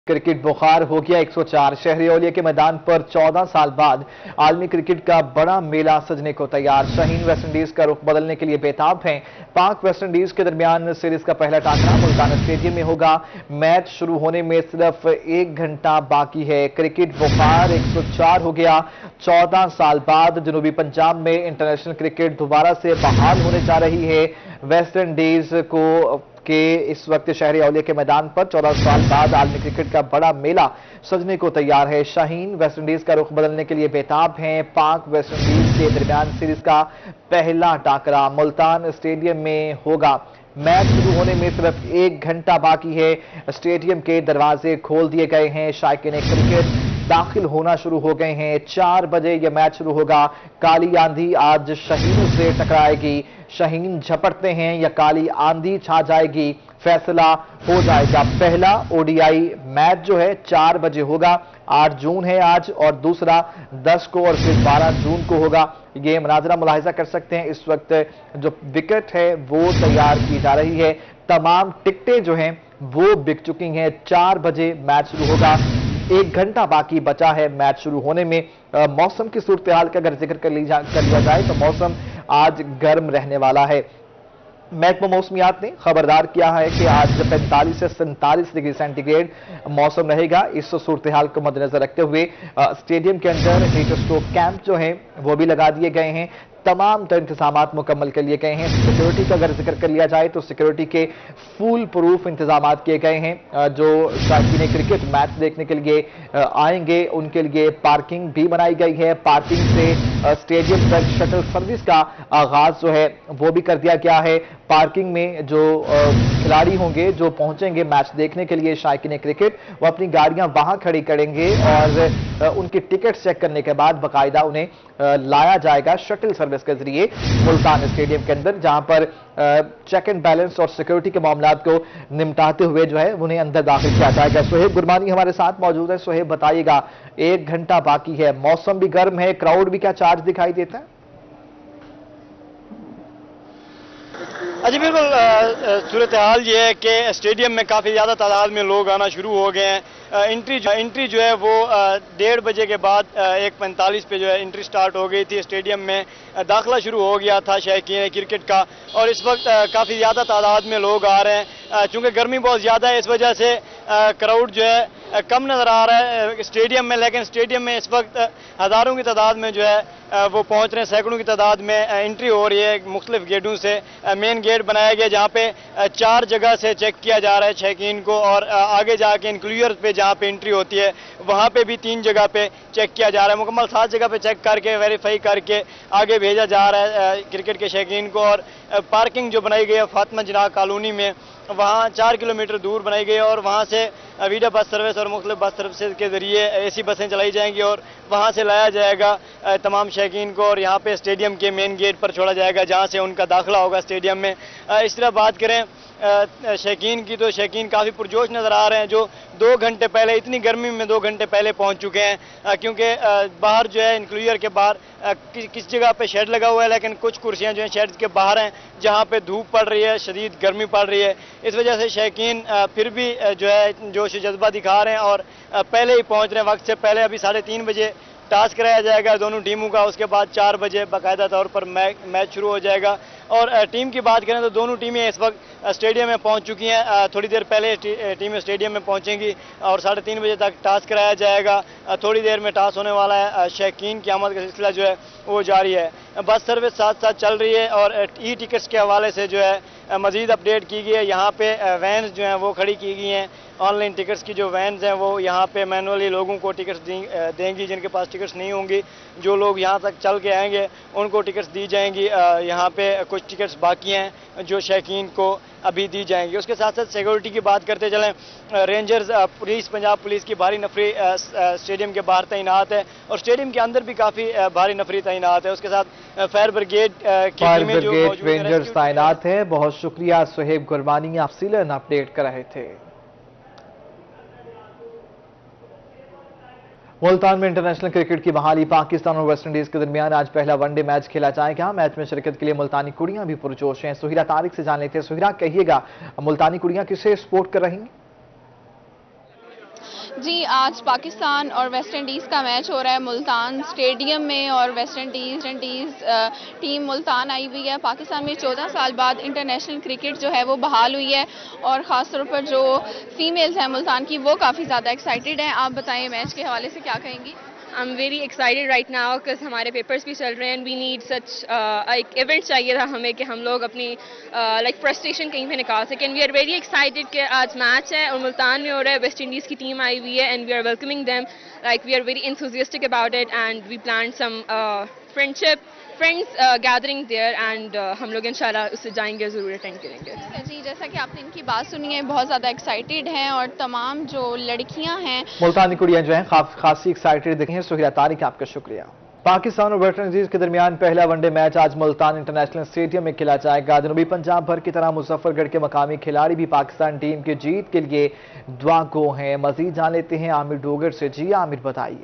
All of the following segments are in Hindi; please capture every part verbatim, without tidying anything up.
क्रिकेट बुखार हो गया एक सौ चार। शहरी औलिया के मैदान पर चौदह साल बाद आलमी क्रिकेट का बड़ा मेला सजने को तैयार। शाहीन वेस्टइंडीज का रुख बदलने के लिए बेताब हैं। पाक वेस्टइंडीज के दरमियान सीरीज का पहला टाकरा मुल्तान स्टेडियम में होगा। मैच शुरू होने में सिर्फ एक घंटा बाकी है। क्रिकेट बुखार एक सौ चार हो गया। चौदह साल बाद जनूबी पंजाब में इंटरनेशनल क्रिकेट दोबारा से बहाल होने जा रही है। वेस्टइंडीज को के इस वक्त शहरी औलिया के मैदान पर चौदह साल बाद आलमी क्रिकेट का बड़ा मेला सजने को तैयार है। शाहीन वेस्टइंडीज का रुख बदलने के लिए बेताब हैं। पाक वेस्टइंडीज के दरमियान सीरीज का पहला टाकरा मुल्तान स्टेडियम में होगा। मैच शुरू होने में सिर्फ एक घंटा बाकी है। स्टेडियम के दरवाजे खोल दिए गए हैं। शायकीन क्रिकेट दाखिल होना शुरू हो गए हैं। चार बजे यह मैच शुरू होगा। काली आंधी आज शाहीनों से टकराएगी। शाहीन झपटते हैं या काली आंधी छा जाएगी, फैसला हो जाएगा। पहला ओडीआई मैच जो है चार बजे होगा। आठ जून है आज और दूसरा दस को और फिर बारह जून को होगा। ये मनाजरा मुलाहिजा कर सकते हैं। इस वक्त जो विकेट है वो तैयार की जा रही है। तमाम टिकटें जो हैं वो बिक चुकी हैं। चार बजे मैच शुरू होगा। एक घंटा बाकी बचा है मैच शुरू होने में। आ, मौसम की सूरत हाल का अगर जिक्र कर, ली जा, कर लिया जाए तो मौसम आज गर्म रहने वाला है। महकमा मौसमियात ने खबरदार किया है कि आज पैंतालीस से सैंतालीस डिग्री सेंटीग्रेड मौसम रहेगा। इस सूरत हाल को मद्देनजर रखते हुए स्टेडियम के अंदर हीट स्ट्रोक कैंप जो है वो भी लगा दिए गए हैं। तमाम तो इंतजामात मुकम्मल कर लिए गए हैं। सिक्योरिटी का अगर जिक्र कर लिया जाए तो सिक्योरिटी के फुल प्रूफ इंतजामात किए गए हैं। जो शायकीन क्रिकेट मैच देखने के लिए आएंगे उनके लिए पार्किंग भी बनाई गई है। पार्किंग से स्टेडियम तक शटल सर्विस का आगाज जो है वो भी कर दिया गया है। पार्किंग में जो खिलाड़ी होंगे जो पहुंचेंगे मैच देखने के लिए शायकीन क्रिकेट, वो अपनी गाड़ियां वहां खड़ी करेंगे और उनकी टिकट चेक करने के बाद बाकायदा उन्हें लाया जाएगा शटल सर्विस के जरिए मुल्तान स्टेडियम के अंदर, जहां पर चेक एंड बैलेंस और सिक्योरिटी के मामलात को निपटाते हुए जो है उन्हें अंदर दाखिल किया जाएगा। सोहेब गुरबानी हमारे साथ मौजूद है। सोहेब बताइएगा, एक घंटा बाकी है, मौसम भी गर्म है, क्राउड भी क्या चार्ज दिखाई देता है? जी बिल्कुल, सूरत हाल ये है कि स्टेडियम में काफ़ी ज़्यादा तादाद में लोग आना शुरू हो गए हैं। एंट्री जो एंट्री जो है वो डेढ़ बजे के बाद एक पैंतालीस पे जो है एंट्री स्टार्ट हो गई थी। स्टेडियम में दाखिला शुरू हो गया था शायकीन क्रिकेट का और इस वक्त काफ़ी ज़्यादा तादाद में लोग आ रहे हैं। चूँकि गर्मी बहुत ज़्यादा है इस वजह से क्राउड जो है कम नज़र आ रहा है स्टेडियम में, लेकिन स्टेडियम में इस वक्त हज़ारों की तादाद में जो है वो पहुंच रहे हैं। सैकड़ों की तादाद में एंट्री हो रही है मुख्तलिफ गेटों से। मेन गेट बनाया गया जहाँ पे चार जगह से चेक किया जा रहा है शायकीन को और आगे जाके इंक्लूजर पे जहाँ पे एंट्री होती है वहाँ पे भी तीन जगह पे चेक किया जा रहा है। मुकम्मल सात जगह पे चेक करके वेरीफाई करके आगे भेजा जा रहा है क्रिकेट के शायकीन को। और पार्किंग जो बनाई गई है फातिमा जिन्ना कॉलोनी में, वहाँ चार किलोमीटर दूर बनाई गई है और वहाँ से वीडा बस सर्विस और मुख्तलिफ बस सर्विस के जरिए एसी बसें चलाई जाएंगी और वहाँ से लाया जाएगा तमाम शायकीन को और यहाँ पे स्टेडियम के मेन गेट पर छोड़ा जाएगा जहाँ से उनका दाखिला होगा स्टेडियम में। इस तरह बात करें शायकीन की तो शायकीन काफ़ी पुरजोश नज़र आ रहे हैं जो दो घंटे पहले, इतनी गर्मी में दो घंटे पहले पहुंच चुके हैं। क्योंकि बाहर जो है इंक्लूजर के बाहर कि, किस जगह पे शेड लगा हुआ है, लेकिन कुछ कुर्सियां जो हैं शेड के बाहर हैं जहां पे धूप पड़ रही है, शदीद गर्मी पड़ रही है। इस वजह से शायकीन फिर भी जो है जोश जज्बा दिखा रहे हैं और पहले ही पहुँच रहे हैं वक्त से पहले। अभी साढ़े तीन बजे टास्क कराया जाएगा दोनों टीमों का, उसके बाद चार बजे बाकायदा तौर पर मैच शुरू हो जाएगा। और टीम की बात करें तो दोनों टीमें इस वक्त स्टेडियम में पहुंच चुकी हैं। थोड़ी देर पहले टीमें स्टेडियम में पहुंचेंगी और साढ़े तीन बजे तक टास्क कराया जाएगा। थोड़ी देर में टास्क होने वाला है। शायकीन की आमद का सिलसिला जो है वो जारी है। बस सर्विस साथ साथ चल रही है और ई टिकट्स के हवाले से जो है मजीद अपडेट की गई है। यहाँ पे वैन्स जो हैं वो खड़ी की गई हैं। ऑनलाइन टिकट्स की जो वैन्स हैं वो यहाँ पे मैनुअली लोगों को टिकट्स देंगी जिनके पास टिकट्स नहीं होंगी। जो लोग यहाँ तक चल के आएंगे उनको टिकट्स दी जाएंगी। यहाँ पे कुछ टिकट्स बाकी हैं जो शायकीन को अभी दी जाएंगी। उसके साथ साथ सिक्योरिटी की बात करते चलें, रेंजर्स पुलिस, पंजाब पुलिस की भारी नफरी स्टेडियम के बाहर तैनात है और स्टेडियम के अंदर भी काफ़ी भारी नफरी तैनात है। उसके साथ फायर ब्रिगेड की टीमें जो मौजूद हैं, रेंजर्स तैनात है। बहुत शुक्रिया सोहेब गुरबानी, आप सीलन अपडेट कर रहे थे। मुल्तान में इंटरनेशनल क्रिकेट की बहाली, पाकिस्तान और वेस्टइंडीज के दरमियान आज पहला वनडे मैच खेला जाएगा। मैच में शिरकत के लिए मुल्तानी कुड़ियां भी पुरजोश हैं। सुहिरा तारिक से जान लेते हैं। सुहिरा, कहिएगा मुल्तानी कुड़ियां किसे सपोर्ट कर रही हैं? जी, आज पाकिस्तान और वेस्ट इंडीज़ का मैच हो रहा है मुल्तान स्टेडियम में और West Indies Indies team Multan आई हुई है। पाकिस्तान में चौदह साल बाद इंटरनेशनल क्रिकेट जो है वो बहाल हुई है और ख़ास तौर पर जो फीमेल्स हैं मुल्तान की वो काफ़ी ज़्यादा एक्साइटेड हैं। आप बताएं मैच के हवाले से क्या कहेंगी? I am very excited right now because हमारे पेपर्स भी चल रहे हैं एंड वी नीड सच एक इवेंट चाहिए था हमें कि हम लोग अपनी लाइक uh, फ्रस्ट्रेशन कहीं पे निकाल सकें। वी आर वेरी एक्साइटेड कि आज मैच है और मुल्तान में हो रहा है, वेस्ट इंडीज़ की टीम आई हुई है and we are welcoming them, like we are very enthusiastic about it and we plan some friendship friends gathering there एंड हम लोग इंशाल्लाह उससे जाएंगे, ज़रूर अटेंड करेंगे। जी, जैसा कि आपने इनकी बात सुनी है, बहुत ज़्यादा एक्साइटेड हैं और तमाम जो लड़कियां हैं मुल्तानी कुड़ियां जो हैं खास खासी एक्साइटेड दिखी हैं। सुहिरा तारिक, आपका शुक्रिया। पाकिस्तान और वेस्ट इंडीज के दरमियान पहला वनडे मैच आज मुल्तान इंटरनेशनल स्टेडियम में खेला जाएगा। जनूबी पंजाब भर की तरह मुजफ्फरगढ़ के मकामी खिलाड़ी भी पाकिस्तान टीम की जीत के लिए दुआ गो हैं। मजीद जान लेते हैं आमिर डोगर से। जी आमिर, बताइए।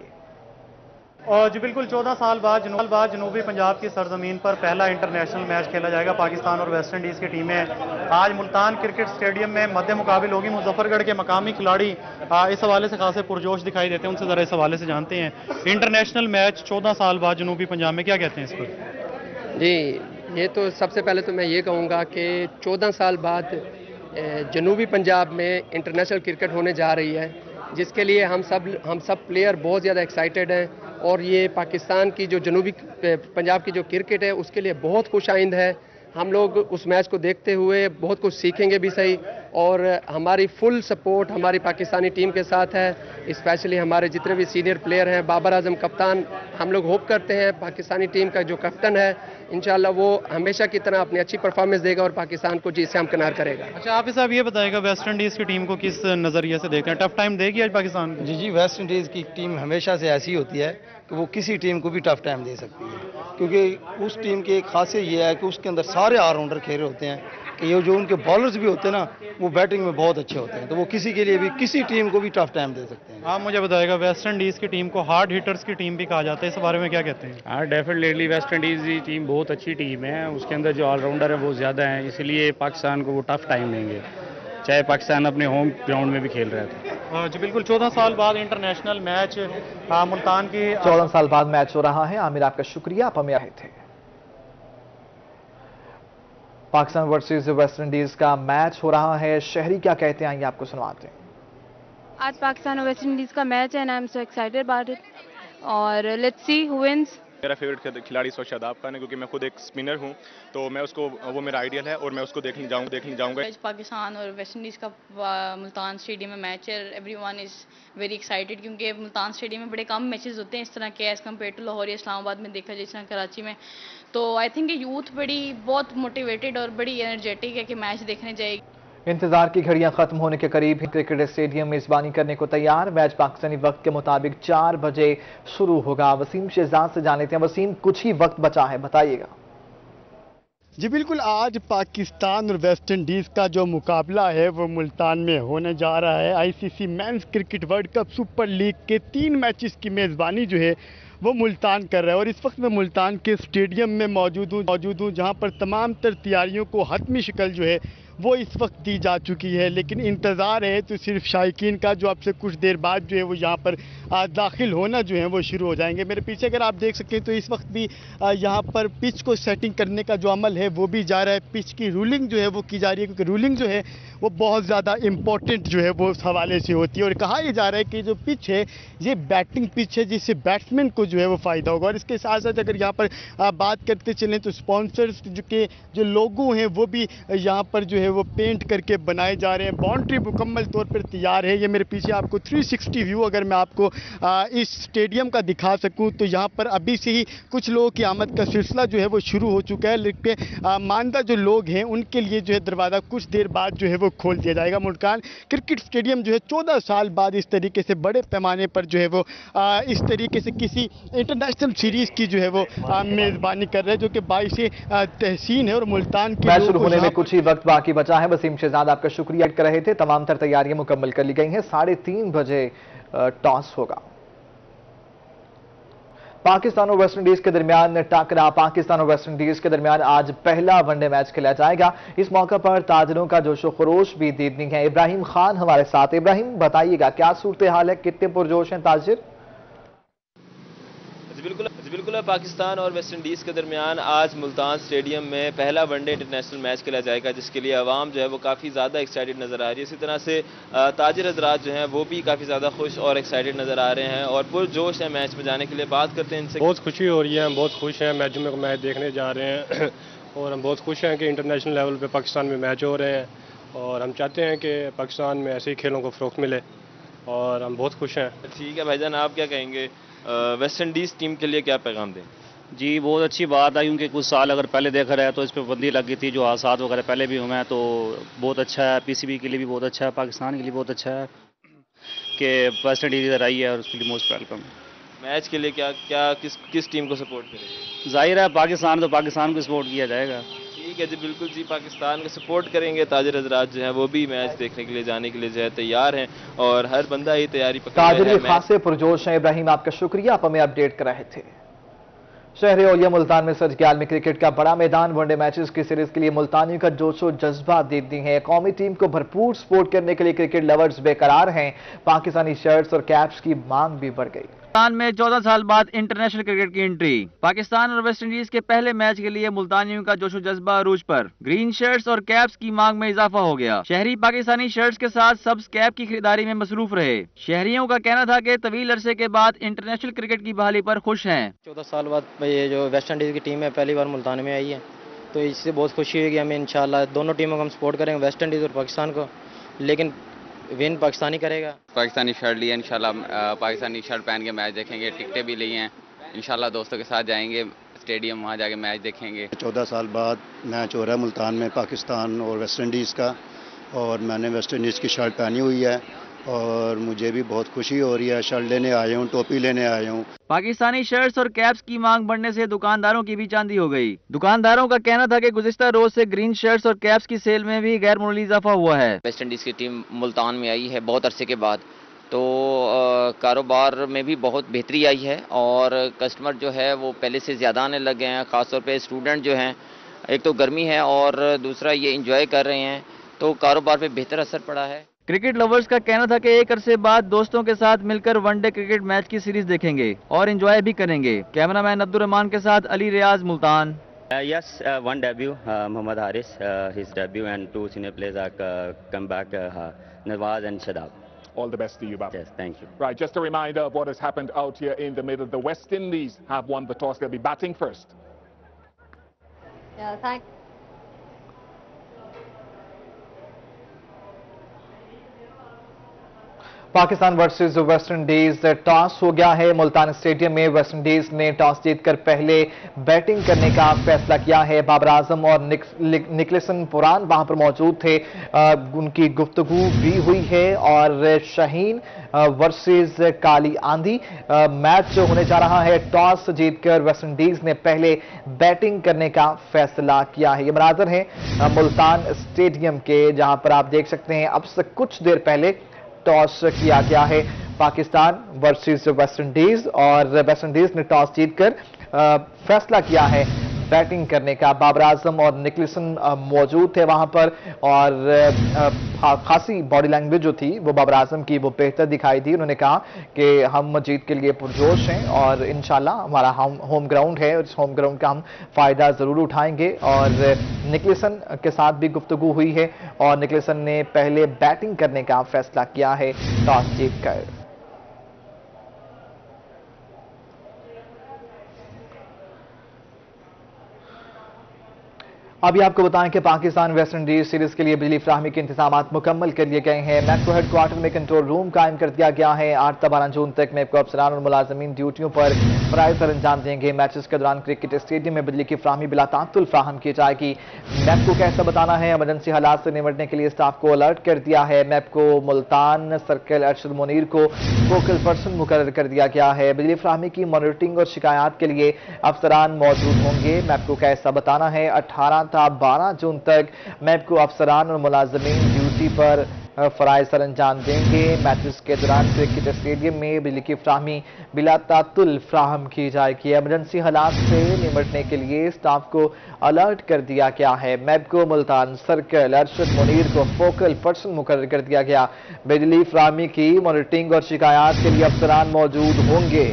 और जी बिल्कुल, चौदह साल बाद जनूब बाद जनूबी पंजाब की सरजमीन पर पहला इंटरनेशनल मैच खेला जाएगा। पाकिस्तान और वेस्ट इंडीज़ की टीमें आज मुल्तान क्रिकेट स्टेडियम में मध्य मुकाबिल होगी। मुजफ्फरगढ़ के मकामी खिलाड़ी इस हवाले से खासे पुरजोश दिखाई देते हैं, उनसे ज़रा इस हवाले से जानते हैं। इंटरनेशनल मैच चौदह साल बाद जनूबी पंजाब में, क्या कहते हैं इस पर? जी, ये तो सबसे पहले तो मैं ये कहूँगा कि चौदह साल बाद जनूबी पंजाब में इंटरनेशनल क्रिकेट होने जा रही है, जिसके लिए हम सब हम सब प्लेयर बहुत ज़्यादा एक्साइटेड हैं और ये पाकिस्तान की जो जनूबी पंजाब की जो क्रिकेट है उसके लिए बहुत खुशाइंद है। हम लोग उस मैच को देखते हुए बहुत कुछ सीखेंगे भी सही और हमारी फुल सपोर्ट हमारी पाकिस्तानी टीम के साथ है, स्पेशली हमारे जितने भी सीनियर प्लेयर हैं। बाबर आजम कप्तान, हम लोग होप करते हैं पाकिस्तानी टीम का जो कैप्टन है इंशाल्लाह वो हमेशा की तरह अपनी अच्छी परफॉर्मेंस देगा और पाकिस्तान को जीत से हमकिनार करेगा। अच्छा, आप साहब ये बताएगा वेस्ट इंडीज़ की टीम को किस नज़रिए से देखते हैं? टफ टाइम देगी आज पाकिस्तान को? जी जी, वेस्ट इंडीज़ की टीम हमेशा से ऐसी होती है कि वो किसी टीम को भी टफ टाइम दे सकती है, क्योंकि उस टीम की एक खासियत ये है कि उसके अंदर सारे ऑलराउंडर खेल रहे होते हैं कि ये जो उनके बॉलर्स भी होते हैं ना वो बैटिंग में बहुत अच्छे होते हैं, तो वो किसी के लिए भी किसी टीम को भी टफ टाइम दे सकते हैं। आप मुझे बताएगा, वेस्ट इंडीज़ की टीम को हार्ड हिटर्स की टीम भी कहा जाता है, इस बारे में क्या कहते हैं? हाँ, डेफिनेटली वेस्ट इंडीज़ की टीम बहुत अच्छी टीम है, उसके अंदर जो ऑलराउंडर है वो ज़्यादा है, इसलिए पाकिस्तान को वो टफ टाइम देंगे, चाहे पाकिस्तान अपने होम ग्राउंड में भी खेल रहा था। जी बिल्कुल, चौदह साल बाद इंटरनेशनल मैच मुल्तान की चौदह साल बाद मैच हो रहा है। आमिर, आपका शुक्रिया, आप हमें आए थे। पाकिस्तान वर्सेस वेस्ट इंडीज का मैच हो रहा है। शहरी क्या कहते हैं, आइए आपको सुनवाते हैं। आज पाकिस्तान और वेस्ट इंडीज का मैच है and I am so excited about it और लेट्स सी हु विंस। मेरा फेवरेट खिलाड़ी सो शादाब खान है, क्योंकि मैं खुद एक स्पिनर हूं, तो मैं उसको वो मेरा आइडियल है और मैं उसको देखने जाऊंगा देखने जाऊंगा। आज पाकिस्तान और वेस्ट इंडीज़ का मुल्तान स्टेडियम में मैच है। एवरीवन इज़ वेरी एक्साइटेड, क्योंकि मुल्तान स्टेडियम में बड़े कम मैचेस होते हैं इस तरह के एज़ कम्पेयर टू लाहौर या इस्लामाबाद में देखा जाए, जिस तरह कराची में। तो आई थिंक यूथ बड़ी बहुत मोटिवेटेड और बड़ी एनर्जेटिक है कि मैच देखने जाएगी। इंतजार की घड़ियां खत्म होने के करीब ही क्रिकेट स्टेडियम मेजबानी करने को तैयार। मैच पाकिस्तानी वक्त के मुताबिक चार बजे शुरू होगा। वसीम शहजाद से जान लेते हैं। वसीम, कुछ ही वक्त बचा है, बताइएगा। जी बिल्कुल, आज पाकिस्तान और वेस्ट इंडीज़ का जो मुकाबला है वो मुल्तान में होने जा रहा है। ICC men's cricket world cup super league के तीन मैचेस की मेज़बानी जो है वो मुल्तान कर रहा है और इस वक्त मैं मुल्तान के स्टेडियम में मौजूद हूँ मौजूद हूँ जहाँ पर तमाम तर तैयारियों को हतमी शक्ल जो है वो इस वक्त दी जा चुकी है। लेकिन इंतज़ार है तो सिर्फ शायकीन का, जो आपसे कुछ देर बाद जो है वो यहाँ पर दाखिल होना जो है वो शुरू हो जाएंगे। मेरे पीछे अगर आप देख सकें तो इस वक्त भी यहाँ पर पिच को सेटिंग करने का जो अमल है वो भी जा रहा है। पिच की रूलिंग जो है वो की जा रही है, क्योंकि रूलिंग जो है वो बहुत ज़्यादा इम्पोर्टेंट जो है वो उस हवाले से होती है। और कहा यह जा रहा है कि जो पिच है ये बैटिंग पिच है, जिससे बैट्समैन को जो है वो फ़ायदा होगा। और इसके साथ साथ अगर यहाँ पर बात करते चलें तो स्पॉन्सर्स जो के जो लोगो हैं वो भी यहाँ पर जो है वो पेंट करके बनाए जा रहे हैं। बाउंड्री मुकम्मल तौर पर तैयार है। ये मेरे पीछे आपको तीन सौ साठ व्यू अगर मैं आपको आ, इस स्टेडियम का दिखा सकूं तो यहाँ पर अभी से ही कुछ लोगों की आमद का सिलसिला जो है वो शुरू हो चुका है। लेकिन मानदा जो लोग हैं उनके लिए जो है दरवाज़ा कुछ देर बाद जो है वो खोल दिया जाएगा। मुल्तान क्रिकेट स्टेडियम जो है चौदह साल बाद इस तरीके से बड़े पैमाने पर जो है वो आ, इस तरीके से किसी इंटरनेशनल सीरीज़ की जो है वो मेज़बानी कर रहे हैं, जो कि बाईस तहसीन है। और मुल्तान के मैच शुरू होने में कुछ ही वक्त बाकी बचा है। वसीम शहजाद आपका शुक्रिया कर रहे थे। तमाम तर तैयारियां मुकम्मल कर ली गई हैं। साढ़े तीन बजे टॉस होगा। पाकिस्तान और वेस्टइंडीज के दरमियान टकरा पाकिस्तान और वेस्टइंडीज के दरमियान आज पहला वनडे मैच खेला जाएगा। इस मौके पर ताजरों का जोशो खरोश भी देखनी है। इब्राहिम खान हमारे साथ। इब्राहिम, बताइएगा क्या सूरत हाल है, कितने पुरजोश हैं ताजिर? बिल्कुल बिल्कुल पाकिस्तान और वेस्ट इंडीज़ के दरमियान आज मुल्तान स्टेडियम में पहला वनडे इंटरनेशनल मैच खेला जाएगा, जिसके लिए आवाम जो है वो काफ़ी ज़्यादा एक्साइटेड नज़र आ रही है। इसी तरह से ताजिर हज़रात जो हैं वो भी काफ़ी ज़्यादा खुश और एक्साइटेड नज़र आ रहे हैं और पुरजोश है मैच में जाने के लिए। बात करते हैं इनसे। बहुत खुशी हो रही है, हम बहुत खुश हैं, मैच में मैच देखने जा रहे हैं और हम बहुत खुश हैं कि इंटरनेशनल लेवल पर पाकिस्तान में मैच हो रहे हैं और हम चाहते हैं कि पाकिस्तान में ऐसे ही खेलों को फ़रोग़्त मिले और हम बहुत खुश हैं। ठीक है भाईजान, आप क्या कहेंगे, वेस्ट इंडीज़ टीम के लिए क्या पैगाम दें? जी, बहुत अच्छी बात है, क्योंकि कुछ साल अगर पहले देखा रहे तो इस पर पाबंदी लगी थी, जो हादसात वगैरह पहले भी हुए हैं, तो बहुत अच्छा है। पीसीबी के लिए भी बहुत अच्छा है, पाकिस्तान के लिए बहुत अच्छा है कि वेस्ट इंडीज़ इधर आई है और उसके लिए मोस्ट वेलकम। मैच के लिए क्या क्या किस किस टीम को सपोर्ट करें? जाहिर है पाकिस्तान, तो पाकिस्तान को सपोर्ट किया जाएगा। ठीक है जी, बिल्कुल जी, पाकिस्तान को सपोर्ट करेंगे। ताजिर हज़रात जो हैं वो भी मैच देखने के लिए जाने के लिए जो है तैयार हैं और हर बंदा ही तैयारी पकड़ रहा है। ताजिर खासे पुरजोश हैं। इब्राहिम, आपका शुक्रिया, आप हमें अपडेट कर रहे थे। शहर औलिया मुल्तान में सज गया आलमी क्रिकेट का बड़ा मैदान। वनडे मैचेस की सीरीज के लिए मुल्तानियों का जोशो जज्बा देखती है। कौमी टीम को भरपूर सपोर्ट करने के लिए क्रिकेट लवर्स बेकरार हैं। पाकिस्तानी शर्ट्स और कैप्स की मांग भी बढ़ गई। मुल्तान में चौदह साल बाद इंटरनेशनल क्रिकेट की एंट्री। पाकिस्तान और वेस्ट इंडीज के पहले मैच के लिए मुल्तानियों का जोशो जज्बा अरूज पर। ग्रीन शर्ट्स और कैप्स की मांग में इजाफा हो गया। शहरी पाकिस्तानी शर्ट्स के साथ सब्ज कैप की खरीदारी में मसरूफ रहे। शहरियों का कहना था कि तवील अरसे के बाद इंटरनेशनल क्रिकेट की बहाली पर खुश हैं। चौदह साल बाद ये जो वेस्ट इंडीज की टीम है पहली बार मुल्तान में आई है, तो इससे बहुत खुशी हुई कि हमें इंशाल्लाह दोनों टीमों को हम सपोर्ट करेंगे, वेस्ट इंडीज और पाकिस्तान को, लेकिन विन पाकिस्तानी करेगा। पाकिस्तानी शर्ट ली है, इंशाल्लाह पाकिस्तानी शर्ट पहन के मैच देखेंगे। टिकटें भी ली हैं, इंशाल्लाह दोस्तों के साथ जाएंगे स्टेडियम, वहाँ जाके मैच देखेंगे। चौदह साल बाद मैच हो रहा है मुल्तान में पाकिस्तान और वेस्ट इंडीज़ का, और मैंने वेस्ट इंडीज़ की शर्ट पहनी हुई है और मुझे भी बहुत खुशी हो रही है। शर्ट लेने आया हूँ, टोपी लेने आया हूँ। पाकिस्तानी शर्ट्स और कैप्स की मांग बढ़ने से दुकानदारों की भी चांदी हो गई। दुकानदारों का कहना था कि गुज़िश्ता रोज से ग्रीन शर्ट्स और कैप्स की सेल में भी गैर मामूली इजाफा हुआ है। वेस्ट इंडीज़ की टीम मुल्तान में आई है बहुत अरसे के बाद, तो कारोबार में भी बहुत बेहतरी आई है और कस्टमर जो है वो पहले से ज़्यादा आने लग गए हैं। ख़ासतौर पे स्टूडेंट जो हैं, एक तो गर्मी है और दूसरा ये इंजॉय कर रहे हैं, तो कारोबार पे बेहतर असर पड़ा है। क्रिकेट लवर्स का कहना था कि एक अरसे बाद दोस्तों के साथ मिलकर वनडे क्रिकेट मैच की सीरीज देखेंगे और एंजॉय भी करेंगे। कैमरामैन अब्दुल रहमान के साथ Ali Riaz, Multan. Yes, one debut Mohammad Haris, his debut and two senior players are come back, Nawaz and Shadab. All the best to you, Bab. Yes, thank you. Right, just a reminder of what has happened out here in the middle. The West Indies have won the toss. They'll be batting first. Yeah, thanks. Pakistan versus West Indies, toss हो गया है मुल्तान स्टेडियम में। वेस्ट इंडीज ने टॉस जीतकर पहले बैटिंग करने का फैसला किया है। बाबर आजम और निक, निकलसन पुरान वहां पर मौजूद थे, आ, उनकी गुफ्तगू भी हुई है। और शाहीन वर्सेस काली आंधी मैच होने जा रहा है। टॉस जीतकर वेस्ट इंडीज ने पहले बैटिंग करने का फैसला किया है। ये मनाजर है मुल्तान स्टेडियम के, जहां पर आप देख सकते हैं अब से कुछ देर पहले टॉस किया गया है पाकिस्तान वर्सेस वेस्ट इंडीज, और वेस्ट इंडीज ने टॉस जीतकर फैसला किया है बैटिंग करने का। बाबर आजम और निकलसन मौजूद थे वहां पर, और खासी बॉडी लैंग्वेज जो थी वो बाबर आजम की वो बेहतर दिखाई दी। उन्होंने कहा कि हम जीत के लिए पुरजोश हैं और इंशाल्लाह हमारा होम होम ग्राउंड है और इस होम ग्राउंड का हम फायदा जरूर उठाएंगे। और निकलसन के साथ भी गुफ्तगू हुई है और निकलसन ने पहले बैटिंग करने का फैसला किया है टॉस जीतकर। अभी आपको बताएं कि पाकिस्तान वेस्ट इंडीज सीरीज के लिए बिजली फ्राहमी के इंतजाम मुकम्मल कर लिए गए हैं। मैपको हेडक्वार्टर में कंट्रोल रूम कायम कर दिया गया है। आठ से बारह जून तक मैपको अफसरान और मुलाजमीन ड्यूटियों पर फराइज पर अंजाम देंगे। मैचेस के दौरान क्रिकेट स्टेडियम में बिजली की फ्राहमी बिला तातुल फ्राहम की जाएगी। मैपको कैसा बताना है, इमरजेंसी हालात से निपटने के लिए स्टाफ को अलर्ट कर दिया है। मैपको मुल्तान सर्कल अरशद मुनीर को फोकल पर्सन मुकर्रर कर दिया गया है। बिजली फ्राहमी की मॉनिटरिंग और शिकायत के लिए अफसरान मौजूद होंगे। मैपको कैसा बताना है, अठारह था बारह जून तक मैपको अफसरान और मुलाजमीन ड्यूटी पर फराइज सर अंजाम देंगे। मैचेस के दौरान क्रिकेट स्टेडियम में बिजली की फ्राहमी बिला तातुल फ्राहम की जाएगी। इमरजेंसी हालात से निपटने के लिए स्टाफ को अलर्ट कर दिया गया है। मैबको मुल्तान सर्कल अरशद मुनीर को फोकल पर्सन मुकर्रर कर दिया गया। बिजली फ्राहमी की मॉनिटरिंग और शिकायत के लिए अफसरान मौजूद होंगे।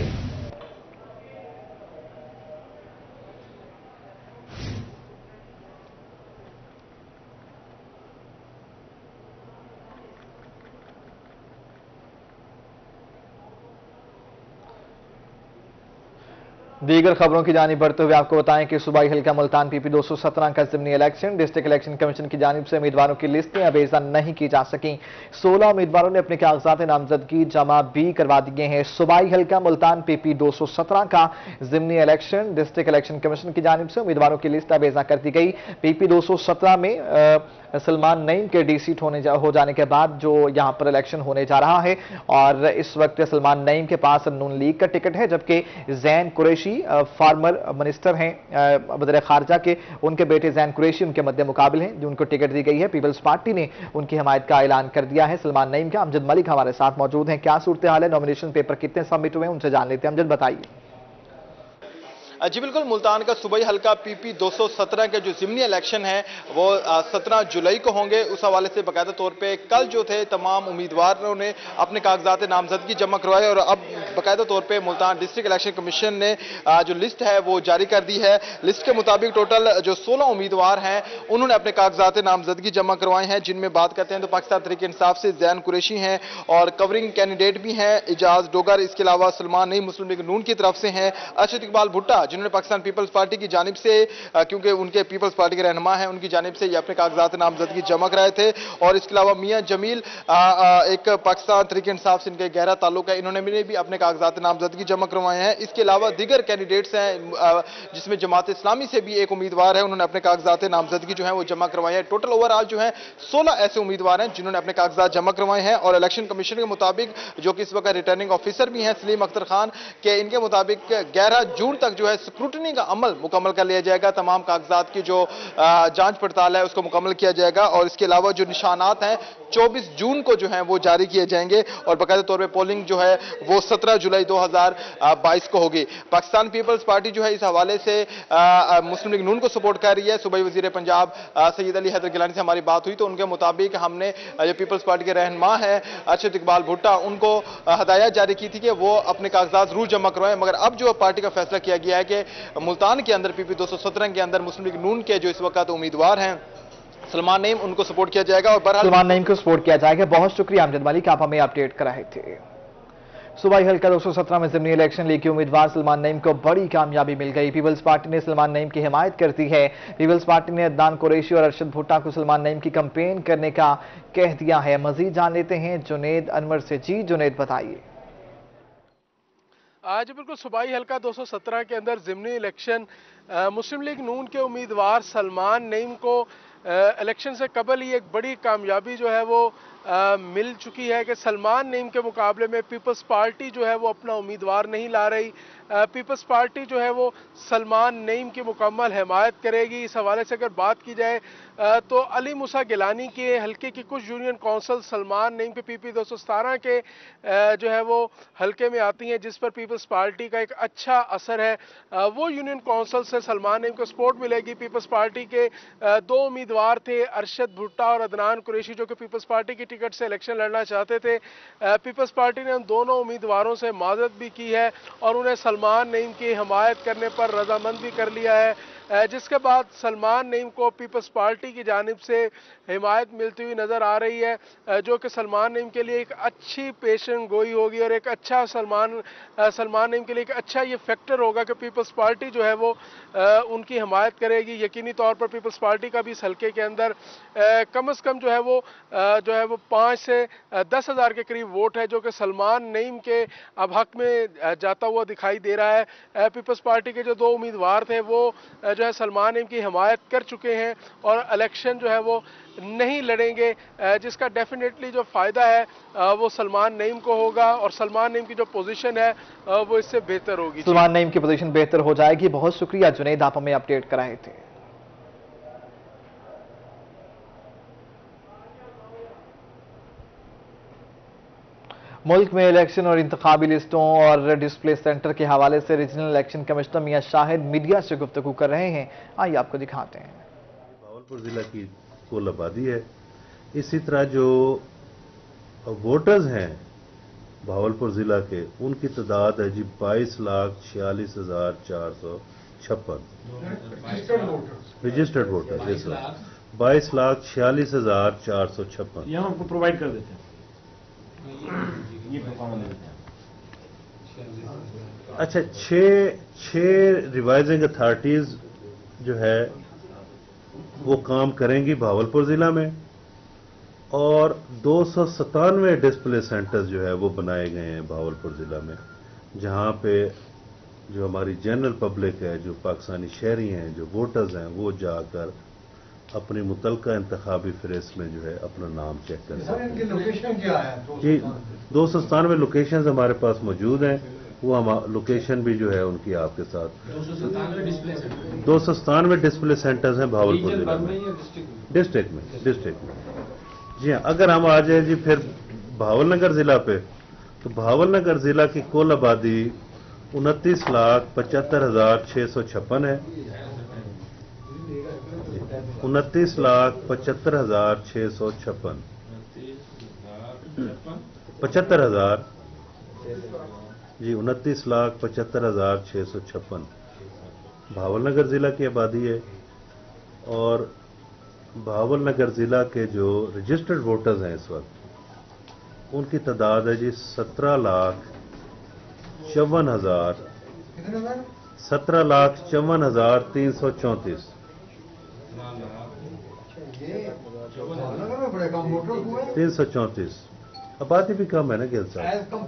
दीगर खबरों की जानिब बढ़ते हुए आपको बताएं कि सूबाई हल्का मुल्तान पीपी दो सौ सत्रह का ज़िमनी इलेक्शन डिस्ट्रिक्ट इलेक्शन कमीशन की जानिब से उम्मीदवारों की लिस्टें अबेजा नहीं की जा सकी। सोलह उम्मीदवारों ने अपने कागजात नामजदगी जमा भी करवा दिए हैं। सूबाई हल्का मुल्तान पीपी दो सौ सत्रह का ज़िमनी इलेक्शन डिस्ट्रिक्ट इलेक्शन कमीशन की जानिब से उम्मीदवारों की लिस्ट अबेजा कर दी गई। पीपी दो सौ सत्रह में आ, सलमान नईम के डी सीट होने जा, हो जाने के बाद जो यहां पर इलेक्शन होने जा रहा है और इस वक्त सलमान नईम के पास नून लीग का टिकट है, जबकि जैन कुरैशी फार्मर मिनिस्टर हैं वज़ीर खारजा के, उनके बेटे जैन कुरैशी उनके मध्य मुकाबिल हैं जो उनको टिकट दी गई है। पीपल्स पार्टी ने उनकी हमायत का ऐलान कर दिया है सलमान नईम का। अमजद मलिक हमारे साथ मौजूद हैं। क्या सूरत हाल है, नॉमिनेशन पेपर कितने सबमिट हुए हैं, उनसे जान लेते हैं। अमजद बताइए। जी बिल्कुल, मुल्तान का सूबाई हल्का पीपी दो सौ सत्रह के जो ज़िमनी इलेक्शन है वो सत्रह जुलाई को होंगे। उस हवाले से बाकायदा तौर पे कल जो थे तमाम उम्मीदवारों ने अपने कागजात नामजदगी जमा करवाए और अब बाकायदा तौर पे मुल्तान डिस्ट्रिक्ट इलेक्शन कमीशन ने जो लिस्ट है वो जारी कर दी है। लिस्ट के मुताबिक टोटल जो सोलह उम्मीदवार हैं उन्होंने अपने कागजात नामजदगी जमा करवाए हैं, जिनमें बात करते हैं तो पाकिस्तान तहरीक इंसाफ से जैन कुरैशी हैं और कवरिंग कैंडिडेट भी हैं इजाज डोगर। इसके अलावा सलमान नईम मुस्लिम लीग नून की तरफ से हैं, अरशद इकबाल भुट्टा जिन्होंने पाकिस्तान पीपल्स पार्टी की जानिब से, क्योंकि उनके पीपल्स पार्टी के रहनुमा हैं, उनकी जानिब से ये अपने कागजात नामजदगी जमा कराए थे। और इसके अलावा मियां जमील आ, आ, एक पाकिस्तान तहरीक इंसाफ से इनके गहरा ताल्लुक है, इन्होंने भी अपने कागजात नामजदगी जमा करवाए हैं। इसके अलावा दीगर कैंडिडेट्स हैं जिसमें जमात इस्लामी से भी एक उम्मीदवार है, उन्होंने अपने कागजात नामजदगी जो है वो जमा करवाए हैं। टोटल ओवरऑल जो है सोलह ऐसे उम्मीदवार हैं जिन्होंने अपने कागजात जमा करवाए हैं। और इलेक्शन कमीशन के मुताबिक जो कि इस वक्त रिटर्निंग ऑफिसर भी हैं सलीम अख्तर खान के, इनके मुताबिक ग्यारह जून तक जो है स्क्रूटनी का अमल मुकम्मल कर लिया जाएगा। तमाम कागजात की जो जांच पड़ताल है उसको मुकम्मल किया जाएगा और इसके अलावा जो निशानात हैं चौबीस जून को जो है वो जारी किए जाएंगे और बाकायदा तौर पे पोलिंग जो है वो सत्रह जुलाई दो हज़ार बाईस को होगी। पाकिस्तान पीपल्स पार्टी जो है इस हवाले से मुस्लिम लीग नून को सपोर्ट कर रही है। सूबाई वजीर पंजाब सैयद अली हैदर गिलानी से हमारी बात हुई तो उनके मुताबिक हमने जो पीपल्स पार्टी के रहनुमा है अरशद इकबाल भुट्टा, उनको हदायत जारी की थी कि वो अपने कागजात जरूर जमा करवाएं, मगर अब जो पार्टी का फैसला किया गया है कि मुल्तान के अंदर पीपी दो सौ सत्रह के अंदर मुस्लिम लीग नून के जो इस वक्त उम्मीदवार हैं सलमान नईम, उनको सपोर्ट किया जाएगा और बहरहाल सलमान नईम को सपोर्ट किया जाएगा। बहुत शुक्रिया अमजद मलिक, आप हमें अपडेट कर रहे थे। सूबाई हल्का दो सौ सत्रह में ज़िमनी इलेक्शन लीग के उम्मीदवार सलमान नईम को बड़ी कामयाबी मिल गई। पीपल्स पार्टी ने सलमान नईम की हिमायत करती है। पीपल्स पार्टी ने अदनान कुरैशी और अरशद भुट्टा को सलमान नईम की कैंपेन करने का कह दिया है। मजीद जान लेते हैं जुनेद अनवर से। जी जुनेद बताइए। आज बिल्कुल सूबाई हल्का दो सौ सत्रह के अंदर ज़िमनी इलेक्शन मुस्लिम लीग नून के उम्मीदवार सलमान नईम को इलेक्शन से कबल ही एक बड़ी कामयाबी जो है वो आ, मिल चुकी है कि सलमान नईम के मुकाबले में पीपल्स पार्टी जो है वो अपना उम्मीदवार नहीं ला रही। आ, पीपल्स पार्टी जो है वो सलमान नईम की मुकम्मल हिमायत करेगी। इस हवाले से अगर बात की जाए आ, तो अली मूसा गिलानी के हल्के की कुछ यूनियन कौंसल सलमान नईम के पीपी दो सौ सतारह के आ, जो है वो हल्के में आती हैं, जिस पर पीपल्स पार्टी का एक अच्छा असर है। आ, वो यूनियन कौंसल से सलमान नईम को सपोर्ट मिलेगी। पीपल्स पार्टी के आ, दो उम्मीदवार थे अरशद भुट्टा और अदनान कुरैशी, जो कि पीपल्स पार्टी की टिकट से इलेक्शन लड़ना चाहते थे। पीपल्स पार्टी ने उन दोनों उम्मीदवारों से माजरत भी की है और उन्हें सलमान नईम की हिमायत करने पर रजामंद भी कर लिया है, जिसके बाद सलमान नईम को पीपल्स पार्टी की जानिब से हिमायत मिलती हुई नज़र आ रही है, जो कि सलमान नईम के लिए एक अच्छी पेशन गोई होगी और एक अच्छा सलमान सलमान नईम के लिए एक अच्छा ये फैक्टर होगा कि पीपल्स पार्टी जो है वो उनकी हिमायत करेगी। यकीनी तौर पर पीपल्स पार्टी का भी इस हल्के के अंदर कम अज़ कम जो है वो जो है वो पाँच से दस हज़ार के करीब वोट है, जो कि सलमान नईम के अब हक में जाता हुआ दिखाई दे रहा है। पीपल्स पार्टी के जो दो उम्मीदवार थे वो जो है सलमान नईम की हिमायत कर चुके हैं और इलेक्शन जो है वो नहीं लड़ेंगे, जिसका डेफिनेटली जो फ़ायदा है वो सलमान नईम को होगा और सलमान नईम की जो पोजीशन है वो इससे बेहतर होगी। सलमान नईम की पोजीशन बेहतर हो जाएगी। बहुत शुक्रिया जुनेद, आप हमें अपडेट कराए थे। मुल्क में इलेक्शन और इंतखाबी लिस्टों और डिस्प्ले सेंटर के हवाले से regional election commissioner Mian Shahid media से गुफ्तगू कर रहे हैं। आइए आपको दिखाते हैं। भावलपुर जिला की कुल आबादी है, इसी तरह जो वोटर्स हैं भावलपुर जिला के, उनकी तादाद है जी बाईस लाख छियालीस हजार चार सौ छप्पन रजिस्टर्ड वोटर। इस बाईस लाख छियालीस हजार चार सौ छप्पन यहाँ हमको प्रोवाइड कर देते हैं। ये अच्छा, छः छः रिवाइजिंग अथॉरिटीज जो है वो काम करेंगी भावलपुर जिला में, और दो सौ सतानवे डिस्प्ले सेंटर्स जो है वो बनाए गए हैं भावलपुर जिला में, जहां पे जो हमारी जनरल पब्लिक है, जो पाकिस्तानी शहरी हैं, जो वोटर्स हैं, वो जाकर अपनी मुतलका इंतखाबी फहरिस्त में जो है अपना नाम चेक कर सकते हैं। इनकी लोकेशन क्या है? जी, दो सौ सतानवे लोकेशन हमारे पास मौजूद हैं। वो हम लोकेशन भी जो है उनकी आपके साथ दो सौ सतानवे डिस्प्ले सेंटर्स हैं भावलपुर जिले में, डिस्ट्रिक्ट में डिस्ट्रिक्ट में जी हाँ। अगर हम आ जाए जी फिर भावलनगर जिला पे, तो भावलनगर जिला की कुल आबादी उनतीस लाख पचहत्तर हजार छः सौ छप्पन है। उनतीस लाख पचहत्तर हजार छः सौ छप्पन पचहत्तर हजार जी उनतीस लाख पचहत्तर हजार छः सौ छप्पन भावलनगर जिला की आबादी है। और भावलनगर जिला के जो रजिस्टर्ड वोटर्स हैं इस वक्त, उनकी तादाद है जी सत्रह लाख चौवन हजार सत्रह लाख चौवन हजार तीन सौ चौंतीस तीन सौ चौंतीस आबादी भी कम है ना गिल साहब।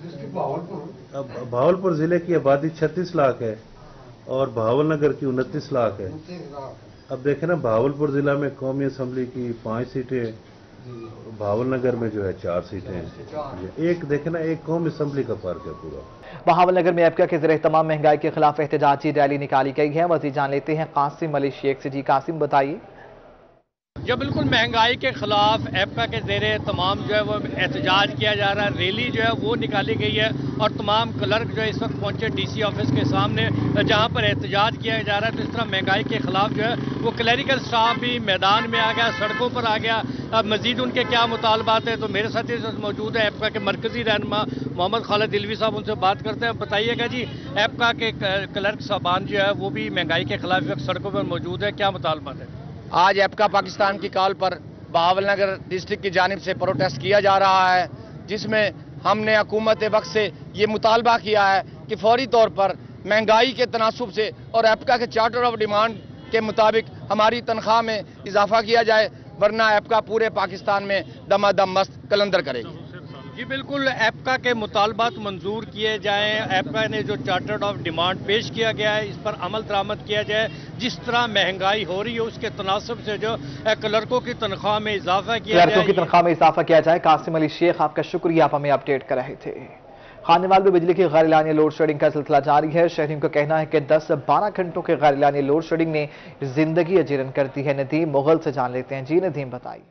अब भावलपुर जिले की आबादी छत्तीस लाख है और भावलनगर की उनतीस लाख है। अब देखें ना, भावलपुर जिला में कौमी असम्बली की पांच सीटें, भावलनगर में जो है चार सीटें हैं। एक देखें ना, एक कौमी असम्बली का फर्क है पूरा। बहावलनगर में एपका के ज़रिए तमाम महंगाई के खिलाफ एहतजाजी रैली निकाली गई है। मज़ीद जान लेते हैं कासिम अली शेख से। जी कासिम, बताइए। जो बिल्कुल महंगाई के खिलाफ एपका के ज़रिए तमाम जो है वो एहतजाज किया जा रहा है। रैली जो है वो निकाली गई है और तमाम क्लर्क जो है इस वक्त पहुंचे डीसी ऑफिस के सामने, जहां पर एहतजाज किया जा रहा है। तो इस तरह महंगाई के खिलाफ जो है वो क्लैरिकल स्टाफ भी मैदान में आ गया, सड़कों पर आ गया। अब मजीद उनके क्या मुतालबात है, तो मेरे साथ इस वक्त मौजूद है एपका के मरकजी रहनुमा मोहम्मद खालिद दिलवी साहब, उनसे बात करते हैं। बताइएगा जी, एपका के क्लर्क साहबान जो है वो भी महंगाई के खिलाफ इस वक्त सड़कों पर मौजूद है, क्या मुतालबात है? आज एपका पाकिस्तान की कॉल पर बहावलनगर डिस्ट्रिक्ट की जानिब से प्रोटेस्ट किया जा रहा है, जिसमें हमने हुकूमत वक्त से ये मुतालबा किया है कि फौरी तौर पर महंगाई के तनासुब से और एपका के चार्टर ऑफ डिमांड के मुताबिक हमारी तनख्वाह में इजाफा किया जाए, वरना एपका पूरे पाकिस्तान में दमादम मस्त कलंदर करेगी। जी बिल्कुल, एपका के मुतालबात मंजूर किए जाएं। एपका ने जो चार्टर्ड ऑफ डिमांड पेश किया गया है, इस पर अमल दरामद किया जाए। जिस तरह महंगाई हो रही है उसके तनासब से जो क्लर्कों की तनख्वाह में इजाफा किया जाए, क्लर्कों की तनख्वाह में इजाफा किया जाए। कासिम अली शेख, आपका शुक्रिया, आप हमें अपडेट कर रहे थे। खानेवाल में बिजली की गैर एलानी लोड शेडिंग का सिलसिला जारी है। शहरियों का कहना है कि दस से बारह घंटों के गैर एलानी लोड शेडिंग ने जिंदगी अजीरन कर दी है। नदीम मुगल से जान लेते हैं। जी नदीम, बताइए।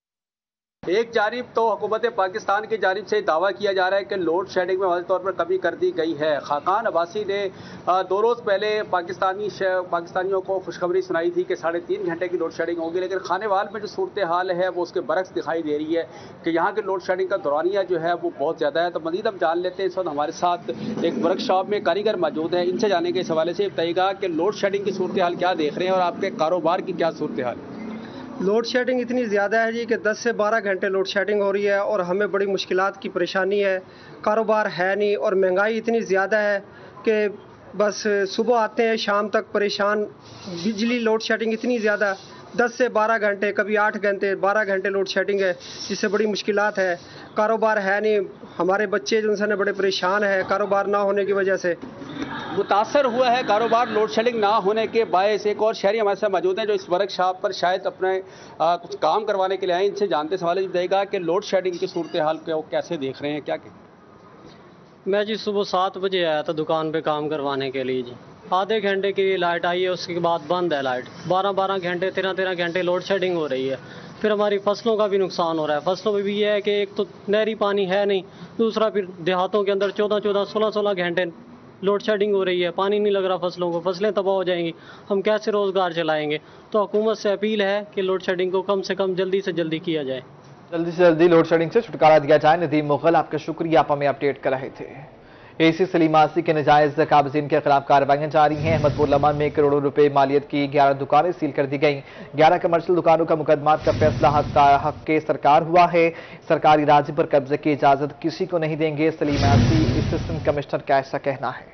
एक जानिब तो हुकूमत पाकिस्तान की जानिब से दावा किया जा रहा है कि लोड शेडिंग में वाज़ेह तौर पर कमी कर दी गई है। खाकान अब्बासी ने दो रोज़ पहले पाकिस्तानी पाकिस्तानियों को खुशखबरी सुनाई थी कि साढ़े तीन घंटे की लोड शेडिंग होगी, लेकिन खानेवाल में जो सूरत हाल है वो उसके बरक्स दिखाई दे रही है कि यहाँ के लोड शेडिंग का दौरानिया जो है वो बहुत ज़्यादा है। तो मज़ीद हम जान लेते हैं, इस वक्त हमारे साथ एक वर्कशॉप में कारीगर मौजूद है, इनसे जाने के इस हवाले से बताइएगा कि लोड शेडिंग की सूरत हाल क्या देख रहे हैं और आपके कारोबार की क्या सूरत हाल? लोड शेडिंग इतनी ज़्यादा है जी कि दस से बारह घंटे लोड शेडिंग हो रही है और हमें बड़ी मुश्किलात की परेशानी है। कारोबार है नहीं और महंगाई इतनी ज़्यादा है कि बस सुबह आते हैं शाम तक परेशान। बिजली लोड शेडिंग इतनी ज़्यादा, दस से बारह घंटे, कभी आठ घंटे बारह घंटे लोड शेडिंग है, जिससे बड़ी मुश्किलात है। कारोबार है नहीं, हमारे बच्चे जो उनसे बड़े परेशान है कारोबार ना होने की वजह से। मुतासर हुआ है कारोबार लोड शेडिंग ना होने के बायस। एक और शहरी हमारे साथ मौजूद हैं जो इस वर्कशॉप पर शायद अपने आ, कुछ काम करवाने के लिए आए। इनसे जानते सवाल बताइएगा कि लोड शेडिंग की सूरत हाल को कैसे देख रहे हैं, क्या कहें? मैं जी सुबह सात बजे आया था दुकान पे काम करवाने के लिए जी। आधे घंटे की लाइट आई है, उसके बाद बंद है लाइट। बारह बारह घंटे तेरह तेरह घंटे लोड शेडिंग हो रही है। फिर हमारी फसलों का भी नुकसान हो रहा है। फसलों में भी ये है कि एक तो नहरी पानी है नहीं, दूसरा फिर देहातों के अंदर चौदह चौदह सोलह सोलह घंटे लोड शेडिंग हो रही है, पानी नहीं लग रहा फसलों को, फसलें तबाह हो जाएंगी, हम कैसे रोज़गार चलाएंगे। तो हुकूमत से अपील है कि लोड शेडिंग को कम से कम जल्दी से जल्दी किया जाए, जल्दी से जल्दी लोड शेडिंग से छुटकारा दिया जाए। नदीम मुगल, आपका शुक्रिया, आप हमें अपडेट कर रहे थे। एसी सलीमासी के नजायज काबजीन के खिलाफ कार्रवाइयां जारी हैं। अहमदपुर लमन में करोड़ों रुपए मालियत की ग्यारह दुकानें सील कर दी गई। ग्यारह कमर्शियल दुकानों का मुकदमात का फैसला हक के सरकार हुआ है। सरकारी राजी पर कब्जे की इजाजत किसी को नहीं देंगे, सलीमासी असिस्टेंट कमिश्नर का ऐसा कहना है।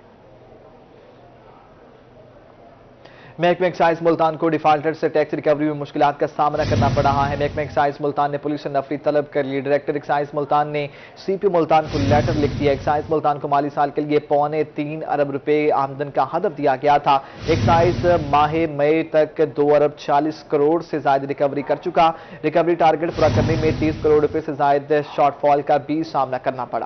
महकमे एक्साइज मुल्तान को डिफाल्टर से टैक्स रिकवरी में मुश्किलात का सामना करना पड़ रहा है। महकमे एक्साइज मुल्तान ने पुलिस से नफरी तलब कर ली। डायरेक्टर एक्साइज मुल्तान ने सीपी मुल्तान को लेटर लिख दिया। एक्साइज मुल्तान को माली साल के लिए पौने तीन अरब रुपए आमदन का हदफ दिया गया था। एक्साइज माह मई तक दो अरब चालीस करोड़ से ज्यादा रिकवरी कर चुका। रिकवरी टारगेट पूरा करने में तीस करोड़ रुपए से ज्यादा शॉर्टफॉल का भी सामना करना पड़ा।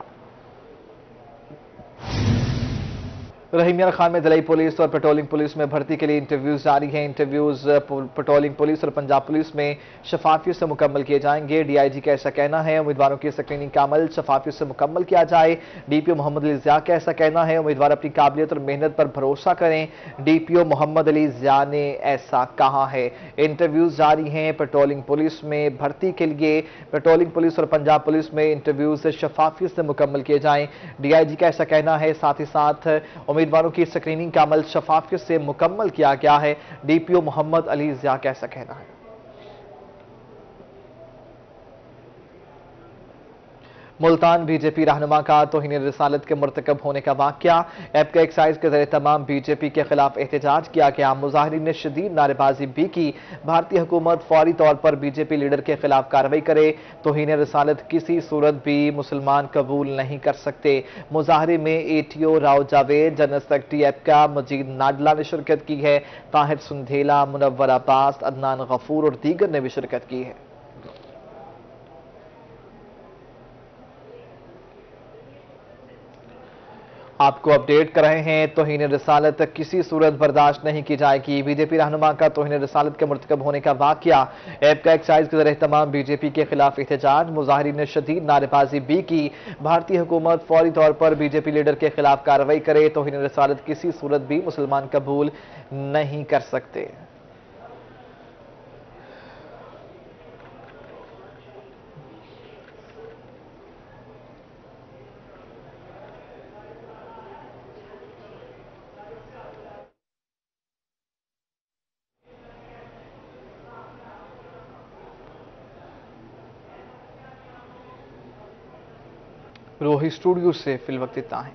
रहीम यार खान में ज़िला पुलिस और पेट्रोलिंग पुलिस में भर्ती के लिए इंटरव्यूज जारी हैं। इंटरव्यूज पेट्रोलिंग पुलिस और पंजाब पुलिस में शफाफियत से मुकम्मल किए जाएंगे। डीआईजी का ऐसा कहना है। उम्मीदवारों की स्क्रीनिंग का अमल शफाफियत से मुकम्मल किया जाए। डीपीओ मोहम्मद अली ज़िया का ऐसा कहना है। उम्मीदवार अपनी काबिलियत और मेहनत पर भरोसा करें। डीपीओ मोहम्मद अली ज़िया ने ऐसा कहा है। इंटरव्यूज जारी हैं पेट्रोलिंग पुलिस में भर्ती के लिए। पेट्रोलिंग पुलिस और पंजाब पुलिस में इंटरव्यूज शफाफियत से मुकम्मल किए जाएं। डीआईजी का ऐसा कहना है। साथ ही साथ उम्मीदवारों की स्क्रीनिंग का अमल शफाफियत से मुकम्मल किया गया है। डीपीओ मोहम्मद अली ज़िया का ऐसा कहना है। मुल्तान बीजेपी रहनुमा का तौहीन रिसालत के मुर्तकब होने का वाकया। ऐप का एक्साइज के जरिए तमाम बीजेपी के खिलाफ एहतजाज किया गया। मुजाहिरीन ने शदीद नारेबाजी भी की। भारतीय हुकूमत फौरी तौर पर बीजेपी लीडर के खिलाफ कार्रवाई करे। तौहीन रिसालत किसी सूरत भी मुसलमान कबूल नहीं कर सकते। मुजाहरे में ATO Rao Javed, general secretary ऐप का मजीद नाडला ने शिरकत की है। ताहिर सुंधेला, मुनव्वर अब्बास, अदनान गफूर और दीगर ने भी शिरकत की है। आपको अपडेट कर रहे हैं। तौहीन रिसालत किसी सूरत बर्दाश्त नहीं की जाएगी। बीजेपी रहनुमा का तौहीन रिसालत के मुर्तकब होने का वाकया। ऐप का एक्साइज के जरिए तमाम बीजेपी के खिलाफ एहतजाज। मुजाहिरीन ने शदीद नारेबाजी भी की। भारतीय हुकूमत फौरी तौर पर बीजेपी लीडर के खिलाफ कार्रवाई करे। तौहीन रिसालत किसी सूरत भी मुसलमान कबूल नहीं कर सकते। रोही स्टूडियो से फिल वक्त इतना है।